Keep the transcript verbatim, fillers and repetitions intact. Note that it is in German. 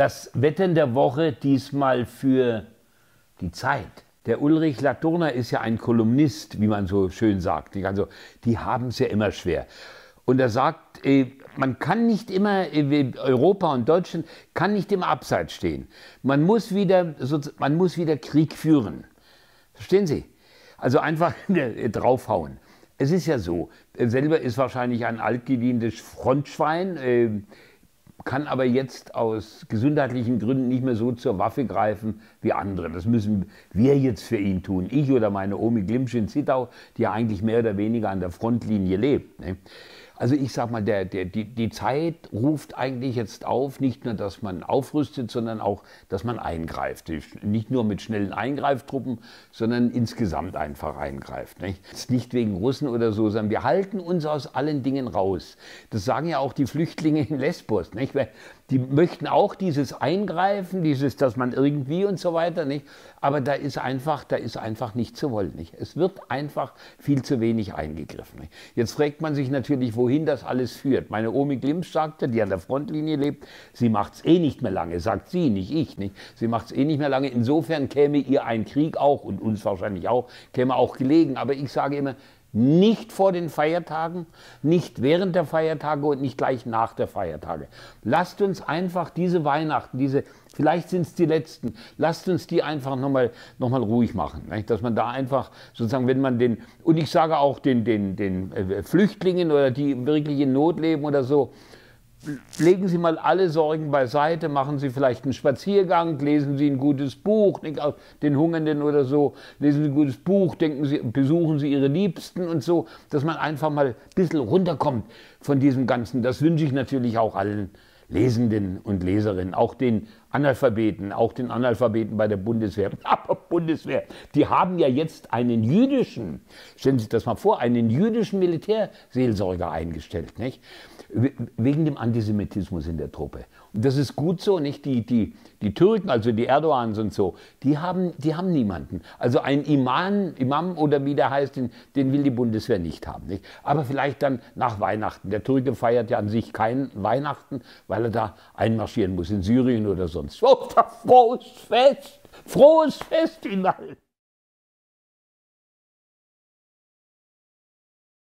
Das Wetter der Woche diesmal für die Zeit. Der Ulrich Ladurner ist ja ein Kolumnist, wie man so schön sagt. Also, die haben es ja immer schwer. Und er sagt, man kann nicht immer, Europa und Deutschland kann nicht immer abseits stehen. Man muss wieder, man muss wieder Krieg führen. Verstehen Sie? Also einfach draufhauen. Es ist ja so, er selber ist wahrscheinlich ein altgedienenes Frontschwein, kann aber jetzt aus gesundheitlichen Gründen nicht mehr so zur Waffe greifen wie andere. Das müssen wir jetzt für ihn tun. Ich oder meine Omi Glimsch in Zittau, die ja eigentlich mehr oder weniger an der Frontlinie lebt. Ne? Also ich sag mal, der, der, die, die Zeit ruft eigentlich jetzt auf, nicht nur, dass man aufrüstet, sondern auch, dass man eingreift. Nicht nur mit schnellen Eingreiftruppen, sondern insgesamt einfach eingreift. Nicht, jetzt nicht wegen Russen oder so, sondern wir halten uns aus allen Dingen raus. Das sagen ja auch die Flüchtlinge in Lesbos. Nicht? Die möchten auch dieses Eingreifen, dieses, dass man irgendwie und so weiter, nicht? Aber da ist einfach, da ist einfach nicht zu wollen. Nicht? Es wird einfach viel zu wenig eingegriffen. Nicht? Jetzt fragt man sich natürlich, wohin das alles führt. Meine Omi Glimsch sagte, die an der Frontlinie lebt, sie macht es eh nicht mehr lange, sagt sie, nicht ich. Nicht? Sie macht es eh nicht mehr lange. Insofern käme ihr ein Krieg auch, und uns wahrscheinlich auch, käme auch gelegen. Aber ich sage immer, nicht vor den Feiertagen, nicht während der Feiertage und nicht gleich nach der Feiertage. Lasst uns einfach diese Weihnachten, diese, vielleicht sind es die letzten, lasst uns die einfach nochmal noch mal ruhig machen. Nicht? Dass man da einfach sozusagen, wenn man den, und ich sage auch den, den, den Flüchtlingen oder die wirklich in Not leben oder so, legen Sie mal alle Sorgen beiseite, machen Sie vielleicht einen Spaziergang, lesen Sie ein gutes Buch, den Hungernden oder so, lesen Sie ein gutes Buch, denken Sie, besuchen Sie Ihre Liebsten und so, dass man einfach mal ein bisschen runterkommt von diesem Ganzen. Das wünsche ich natürlich auch allen Lesenden und Leserinnen, auch den Analphabeten, auch den Analphabeten bei der Bundeswehr. Aber Bundeswehr, die haben ja jetzt einen jüdischen, stellen Sie sich das mal vor, einen jüdischen Militärseelsorger eingestellt, nicht? Wegen dem Antisemitismus in der Truppe. Und das ist gut so, nicht? Die, die, die Türken, also die Erdogans und so, die haben, die haben niemanden. Also ein Imam, Imam oder wie der heißt, den, den will die Bundeswehr nicht haben. Nicht? Aber vielleicht dann nach Weihnachten. Der Türke feiert ja an sich kein Weihnachten, weil er da einmarschieren muss in Syrien oder sonst. Oh, frohes Fest! Frohes Fest Ihnen allen!